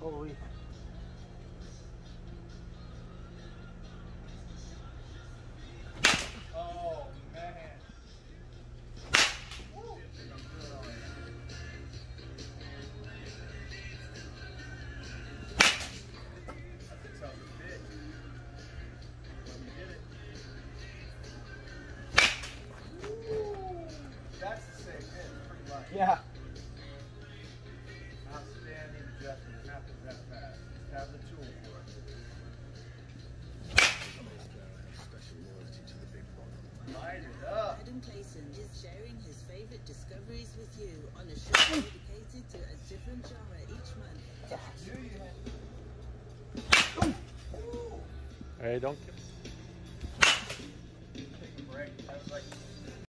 Holy. Oh, man. Woo. That's a tough pitch. But we did it. Woo. That's the same pitch, pretty much. Yeah. Outstanding adjustment. It happens that fast. Just have the tool for it. Light it up. Adam Clayton is sharing his favorite discoveries with you on a show dedicated to a different genre each month. Hey, don't. Take a break. That was like